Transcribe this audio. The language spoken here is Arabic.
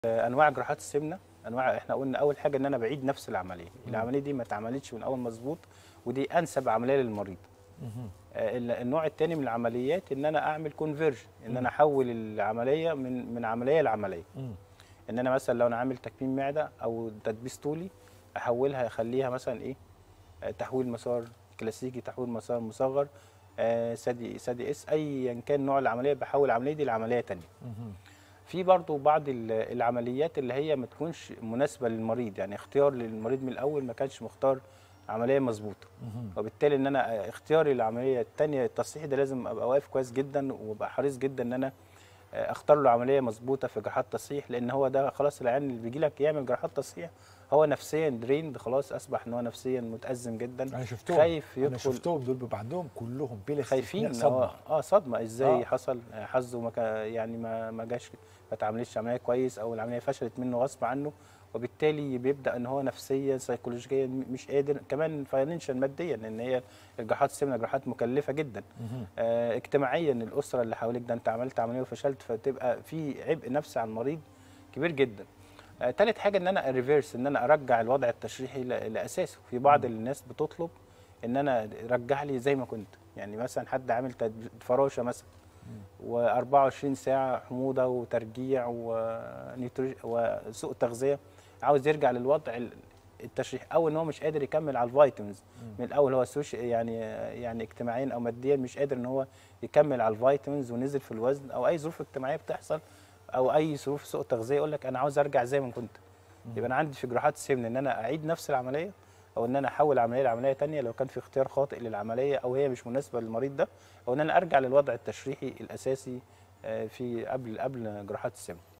انواع جراحات السمنه، احنا قلنا اول حاجه ان انا بعيد نفس العمليه. العمليه دي ما اتعملتش من اول مظبوط، ودي انسب عمليه للمريض. النوع الثاني من العمليات ان انا اعمل كونفيرجن، ان انا احول العمليه من عمليه لعمليه. ان انا مثلا لو انا عامل تكميم معده او تدبيس طولي، احولها اخليها مثلا ايه، تحويل مسار كلاسيكي، تحويل مسار مصغر، سادي اس، ايا كان نوع العمليه، بحول العمليه دي لعمليه ثانيه. في برضو بعض العمليات اللي هي ما تكونش مناسبه للمريض، يعني اختيار للمريض من الاول ما كانش مختار عمليه مظبوطه، وبالتالي ان انا اختياري للعمليه الثانيه التصحيح ده لازم ابقى واقف كويس جدا، وابقى حريص جدا ان انا اختار له عمليه مظبوطه في جراحات تصحيح، لان هو ده خلاص العيان اللي بيجي لك يعمل جراحات تصحيح هو نفسيا دريند، خلاص اصبح ان هو نفسيا متازم جدا، خايف يدخل. انا شفتهم دول بيبقى عندهم كلهم بلا استثناء خايفين صدمه. صدمه ازاي حصل، حظه يعني ما جاش، ما اتعملتش عمليه كويس، او العمليه فشلت منه غصب عنه، وبالتالي بيبدا ان هو نفسيا سيكولوجيا مش قادر، كمان فاينانشال ماديا، لان هي الجراحات السمنه جراحات مكلفه جدا. اجتماعيا الاسره اللي حواليك، ده انت عملت عمليه وفشلت، فتبقى في عبء نفسي على المريض كبير جدا. تالت حاجه ان انا ريفيرس، ان انا ارجع الوضع التشريحي لاساسه. في بعض الناس بتطلب ان انا رجع لي زي ما كنت، يعني مثلا حد عامل فراشه مثلا و24 ساعه حموضه وترجيع وسوء تغذيه، عاوز يرجع للوضع التشريحي، او ان هو مش قادر يكمل على الفيتامينز من الاول، هو يعني اجتماعيا او ماديا مش قادر ان هو يكمل على الفيتامينز ونزل في الوزن، او اي ظروف اجتماعيه بتحصل، او اي ظروف سوء تغذيه، يقول لك انا عاوز ارجع زي ما كنت. يبقى انا عندي في جراحات السمنه ان انا اعيد نفس العمليه، او ان انا احول عمليه لعمليه ثانيه لو كان في اختيار خاطئ للعمليه، او هي مش مناسبه للمريض ده، او ان انا ارجع للوضع التشريحي الاساسي في قبل جراحات السمنه.